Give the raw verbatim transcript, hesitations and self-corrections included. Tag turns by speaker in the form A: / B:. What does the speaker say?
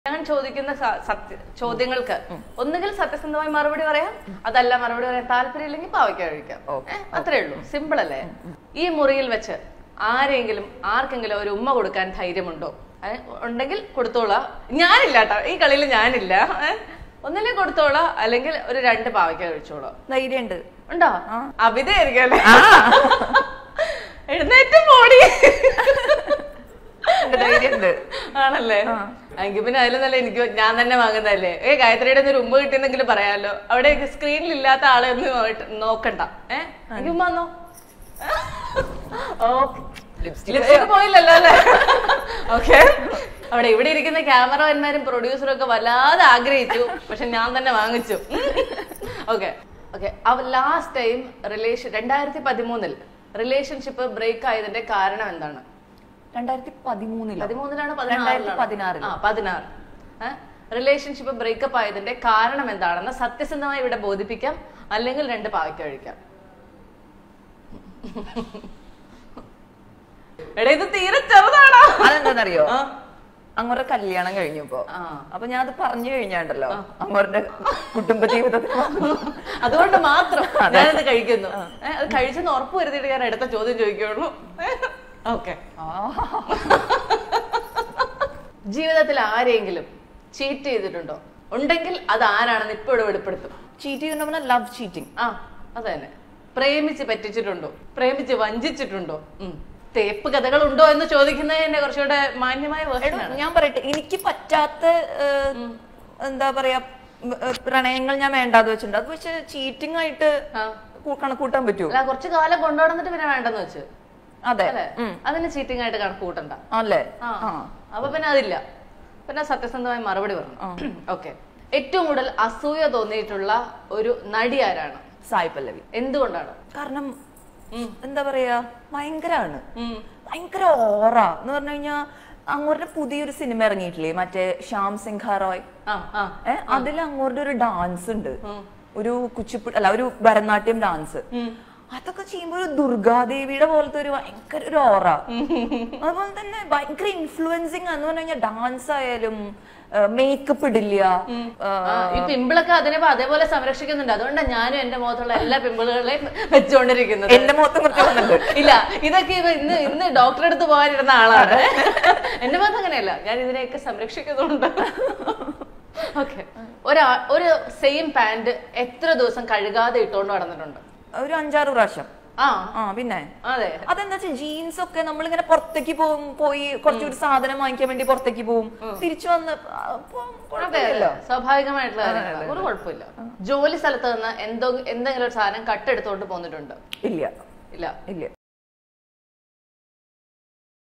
A: ഞാൻ ചോദിക്കുന്ന സത്യ ചോദ്യങ്ങൾക്ക് ഒന്നുകിൽ സത്യസന്ധമായി മറുപടി പറയാം, അതല്ല മറുപടി പറയാൻ താല്പര്യമില്ലെങ്കിൽ പാവയ്ക്ക കഴിക്കാം. അത്രേ ഉള്ളൂ, സിമ്പിൾ അല്ലേ? ഈ മുറിയിൽ വെച്ച് ആരെങ്കിലും ആർക്കെങ്കിലും ഒരു ഉമ്മ കൊടുക്കാൻ ധൈര്യമുണ്ടോ? ഉണ്ടെങ്കിൽ കൊടുത്തോളാം. ഞാനില്ല കേട്ടോ, ഈ കളിയിൽ ഞാനില്ല. ഒന്നില്ലേ കൊടുത്തോളാം, അല്ലെങ്കിൽ ഒരു രണ്ട് പാവയ്ക്ക കഴിച്ചോളാം.
B: ധൈര്യമുണ്ട്.
A: ഉണ്ടോ? അവിതയായിരിക്കും എഴുന്നേറ്റ് പോടി. ആണല്ലേ? എങ്കിൽ പിന്നെ അതിൽ നല്ല എനിക്ക് ഞാൻ തന്നെ വാങ്ങുന്നതല്ലേ. ഏ ഗായത്രിയുടെ ഒരു ഉമ്മ കിട്ടിയെന്നെങ്കിലും പറയാമല്ലോ. അവിടെ സ്ക്രീനിൽ ഇല്ലാത്ത ആളെ ഒന്ന് നോക്കണ്ട. ഏഹ് എനിക്ക് ഉമ്മ വന്നോ? ലിപ്സ്റ്റിക് പോയില്ലല്ലോ അല്ലേ? ഓക്കെ. അവിടെ ഇവിടെ ഇരിക്കുന്ന ക്യാമറമാന്മാരും പ്രൊഡ്യൂസറും ഒക്കെ വല്ലാതെ ആഗ്രഹിച്ചു, പക്ഷെ ഞാൻ തന്നെ വാങ്ങിച്ചു. Okay okay last time relation രണ്ടായിരത്തി പതിമൂന്നിൽ റിലേഷൻഷിപ്പ് ബ്രേക്ക് ആയതിന്റെ കാരണം എന്താണ്?
B: രണ്ടായിരത്തി പതിമൂന്നിൽ
A: പതിമൂന്നിലാണ്
B: പതിനാറിൽ
A: ആ പതിനാറ് റിലേഷൻഷിപ്പ് ബ്രേക്കപ്പ് ആയതിന്റെ കാരണം എന്താണെന്ന് സത്യസന്ധമായി ഇവിടെ ബോധിപ്പിക്കാം, അല്ലെങ്കിൽ രണ്ട് പാവയ്ക്ക കഴിക്കാം. എടാ ഇത് തീരെ ചെറുതാണോ?
B: അതെന്താന്നറിയോ, അങ്ങോട്ട് കല്യാണം കഴിഞ്ഞപ്പോ അപ്പൊ ഞാൻ അത് പറഞ്ഞു കഴിഞ്ഞാണ്ടല്ലോ അങ്ങോരുടെ കുടുംബ ജീവിതത്തിൽ
A: അതുകൊണ്ട് മാത്രം ഞാനത് കഴിക്കുന്നു. അത് കഴിച്ചെന്ന് ഉറപ്പ് വരുത്തിയിട്ട് ഞാൻ അടുത്ത ചോദ്യം ചോദിക്കുള്ളൂ. ഓക്കെ. ജീവിതത്തിൽ ആരെങ്കിലും ചീറ്റ് ചെയ്തിട്ടുണ്ടോ? ഉണ്ടെങ്കിൽ അത് ആരാണെന്ന് ഇപ്പോഴും വെളിപ്പെടുത്തും.
B: ചീറ്റ് ചെയ്തിട്ടുണ്ടോ? Love cheating.
A: ആ അത് തന്നെ. പ്രേമിച്ച് പറ്റിച്ചിട്ടുണ്ടോ? പ്രേമിച്ച് വഞ്ചിച്ചിട്ടുണ്ടോ? തേപ്പ് കഥകൾ ഉണ്ടോ എന്ന് ചോദിക്കുന്നതിന്റെ കുറച്ചുകൂടെ മാന്യമായ വേർഷനാണ്.
B: ഞാൻ പറയട്ടെ, എനിക്ക് പറ്റാത്ത എന്താ പറയാ പ്രണയങ്ങൾ ഞാൻ വേണ്ടാന്ന് വെച്ചിട്ടുണ്ട്. അത് പക്ഷെ ചീറ്റിംഗ് ആയിട്ട് കണക്കൂട്ടാൻ പറ്റുമോ?
A: അല്ല, കുറച്ചു കാലം കൊണ്ടുവന്നിട്ട് പിന്നെ വേണ്ടെന്ന് വെച്ച്.
B: അതെ,
A: അതിന് ചീറ്റിംഗ് ആയിട്ട് കണക്ക് കൂട്ടണ്ട
B: അല്ലേ?
A: അപ്പൊ പിന്നെ അതില്ല. പിന്നെ സത്യസന്ധമായി മറുപടി പറഞ്ഞു. ഓക്കെ. ഏറ്റവും കൂടുതൽ അസൂയ തോന്നിയിട്ടുള്ള ഒരു നടി ആരാണ്?
B: സായി പല്ലവി.
A: എന്തുകൊണ്ടാണ്?
B: കാരണം എന്താ പറയാ, ഭയങ്കരാണ്, ഭയങ്കര ഓറ എന്ന് പറഞ്ഞു കഴിഞ്ഞാ. അങ്ങോട്ട് പുതിയൊരു സിനിമ ഇറങ്ങിയിട്ടില്ലേ, മറ്റേ ശ്യാം സിംഗ് റോയ്? ഏഹ് അതിൽ അങ്ങോട്ട് ഒരു ഡാൻസ് ഉണ്ട്, ഒരു കുച്ചിപ്പുടി അല്ല ഒരു ഭരതനാട്യം ഡാൻസ്. അതൊക്കെ ചെയ്യുമ്പോ ഒരു ദുർഗാദേവിയുടെ പോലത്തെ ഒരു ഭയങ്കര ഒരു ഓറ. അതുപോലെ തന്നെ ഭയങ്കര ഇൻഫ്ലുവൻസിങ് എന്ന് പറഞ്ഞു കഴിഞ്ഞാൽ ഡാൻസ് ആയാലും മേക്കപ്പ് ഇടില്ല.
A: ഈ പിമ്പിളൊക്കെ അതിനെ അതേപോലെ സംരക്ഷിക്കുന്നുണ്ട്. അതുകൊണ്ടാണ് ഞാനും എന്റെ മുഖത്തുള്ള എല്ലാ പിമ്പിളുകളെയും വെച്ചുകൊണ്ടിരിക്കുന്നത്.
B: എന്റെ മുഖത്ത്
A: ഇല്ല, ഇതൊക്കെ ഇന്ന് ഇന്ന് ഡോക്ടറെ അടുത്ത് പോകാനിരുന്ന ആളാണ്. എന്റെ മുഖത്ത് അങ്ങനെയല്ല, ഞാൻ ഇതിനെയൊക്കെ സംരക്ഷിക്കുന്നുണ്ട്. ഓക്കെ. ഒരാ ഒരു സെയിം പാന്റ് എത്ര ദിവസം കഴുകാതെ ഇട്ടുകൊണ്ട് നടന്നിട്ടുണ്ട്?
B: ഒരു അഞ്ചാറ് പ്രാവശ്യം.
A: ആ
B: ആ പിന്നെ
A: അതെ.
B: അതെന്താ വെച്ചാൽ ജീൻസ് ഒക്കെ നമ്മളിങ്ങനെ പുറത്തേക്ക് പോകും, പോയി കുറച്ചൊരു സാധനം വാങ്ങിക്കാൻ വേണ്ടി പുറത്തേക്ക് പോകും, തിരിച്ചു വന്ന്
A: സ്വാഭാവികമായിട്ടുള്ള കാര്യങ്ങളാണ്, ഒരു കുഴപ്പമില്ല. ജോലി സ്ഥലത്ത് നിന്ന് എന്തോ എന്തെങ്കിലും ഒരു സാധനം കട്ടെടുത്തോണ്ട് പോന്നിട്ടുണ്ട്?
B: ഇല്ല
A: ഇല്ല
B: ഇല്ല